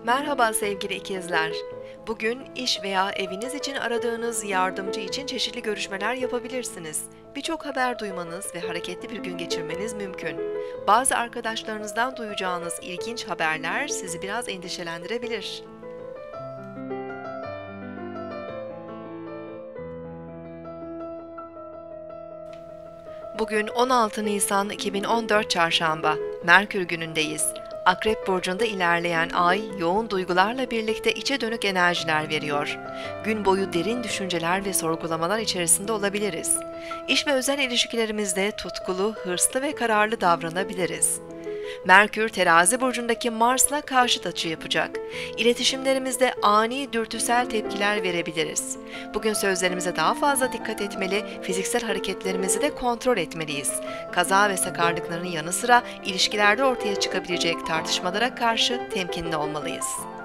Merhaba sevgili ikizler. Bugün iş veya eviniz için aradığınız yardımcı için çeşitli görüşmeler yapabilirsiniz. Birçok haber duymanız ve hareketli bir gün geçirmeniz mümkün. Bazı arkadaşlarınızdan duyacağınız ilginç haberler sizi biraz endişelendirebilir. Bugün 16 Nisan 2014 Çarşamba, Merkür günündeyiz. Akrep burcunda ilerleyen ay, yoğun duygularla birlikte içe dönük enerjiler veriyor. Gün boyu derin düşünceler ve sorgulamalar içerisinde olabiliriz. İş ve özel ilişkilerimizde tutkulu, hırslı ve kararlı davranabiliriz. Merkür, Terazi burcundaki Mars'la karşıt açı yapacak. İletişimlerimizde ani dürtüsel tepkiler verebiliriz. Bugün sözlerimize daha fazla dikkat etmeli, fiziksel hareketlerimizi de kontrol etmeliyiz. Kaza ve sakarlıkların yanı sıra ilişkilerde ortaya çıkabilecek tartışmalara karşı temkinli olmalıyız.